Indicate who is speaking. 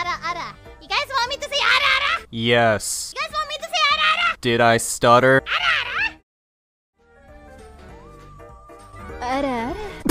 Speaker 1: ara ara. You guys want me to say ara ara?
Speaker 2: Yes.
Speaker 1: You guys want me to say ara ara?
Speaker 2: Did I stutter?
Speaker 1: Ara ara?
Speaker 3: Ara ara.